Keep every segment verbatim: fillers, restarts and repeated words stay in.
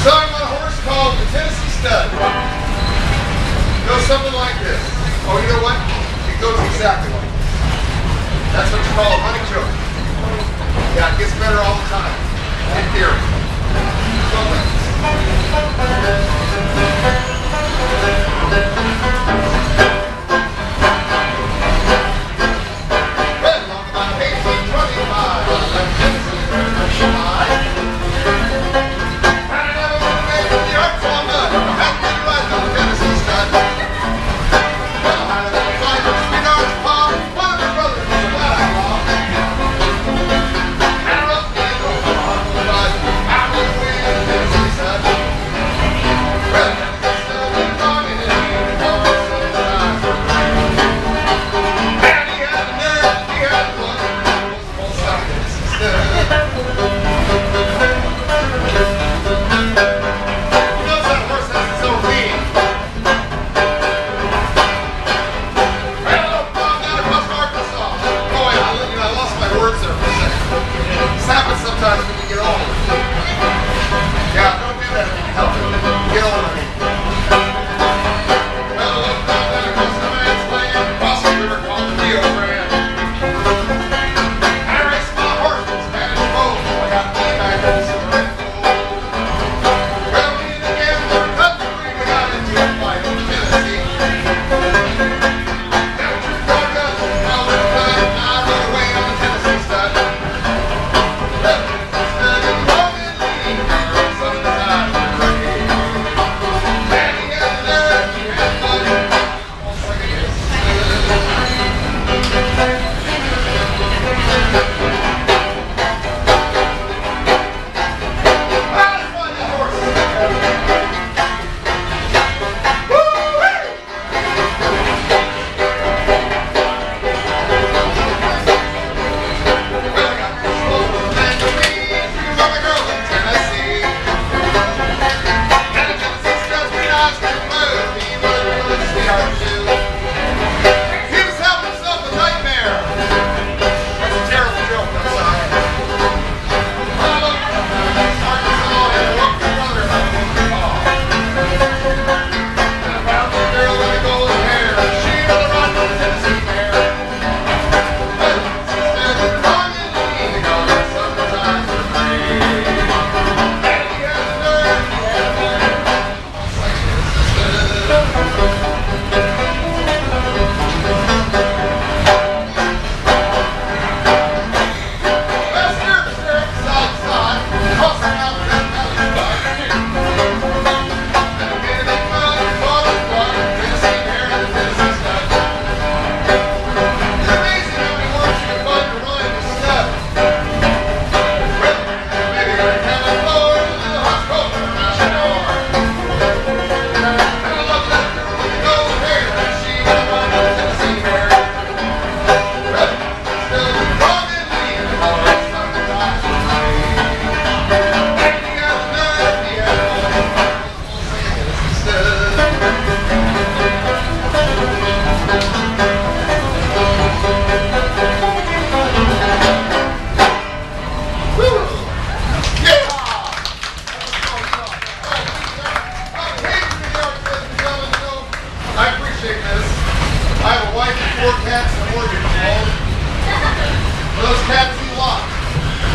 Song on a horse called the Tennessee Stud. Goes something like this. Oh, you know what? It goes exactly like this. That's what you call a honey choke. Yeah, it gets better all the time. In theory. So like Red long about eighteen twenty-five.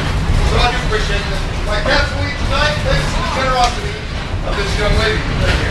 My cats will eat tonight thanks to the generosity of this young lady.